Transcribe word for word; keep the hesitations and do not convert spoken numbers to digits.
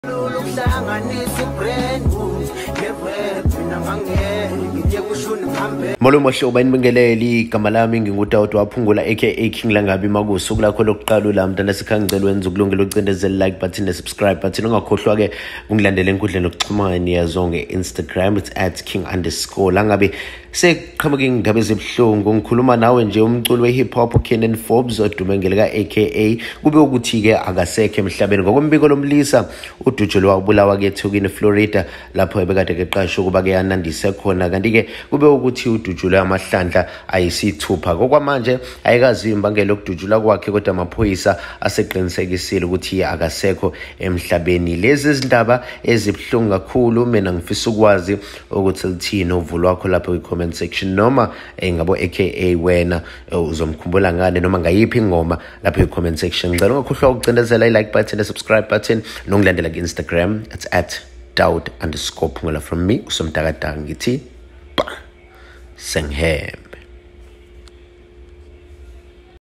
Molo mahlobo inibingeleli igama lami ngingutawuti waphungula aka King Langabi Makusu kulakho lokuqala la mntana sikhangicela wenza ukulungela ucindezela like button ne subscribe button ungakhohlwa ke ungilandela enkundleni yokuxhumana yazonke Instagram it's at king underscore langabe seqhamuke indaba ezibhlungu ngikhuluma nawe nje umculo we hip hop Kenan Forbes odumengele ka aka kube ukuthi ke akasekho emhlabeni ngokombiko lomlisa uDujulu wabulawa ke eThekwini Florida lapho ebekade keqasho kuba ke yanandise khona kanti ke kube ukuthi uDujulu amahlandla ayisithupha kokwamanje ayikazi imbangelo yokudujula kwakhe kodwa amaphoyisa aseqinisekisile ukuthi akasekho emhlabeni. Lezi izindaba ezibhlungu kakhulu mina ngifisa ukwazi ukuthi lithini uvulo wakho lapho comment section noma ngabo aka wena uzomkhumbula ngane noma ngayiphi ingoma lapho comment section. Ngicela ungakhohlwa ukucindezela i-like button ne subscribe button nongilandela ku Instagram it's at daud underscore phungula from me usomtakataka ngithi ba senghem.